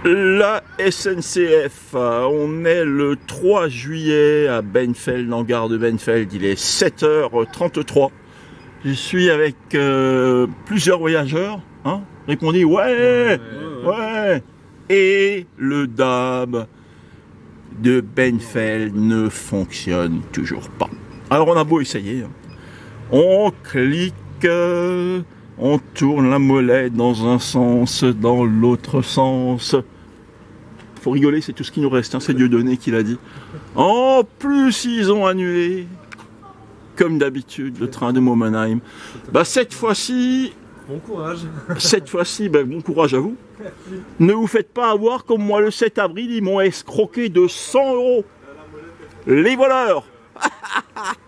La SNCF, on est le 3 juillet à Benfeld, en gare de Benfeld, il est 7h33. Je suis avec plusieurs voyageurs, hein, répondez ouais. Et le DAB de Benfeld ne fonctionne toujours pas. Alors on a beau essayer, on clique, on tourne la molette dans un sens, dans l'autre sens. Faut rigoler, c'est tout ce qui nous reste, hein, c'est Dieudonné qui l'a dit. En plus, ils ont annulé, comme d'habitude, le train de Momenheim. Bah, cette fois-ci... Bon courage. Cette fois-ci, bah, bon courage à vous. Ne vous faites pas avoir comme moi le 7 avril, ils m'ont escroqué de 100 €. Les voleurs.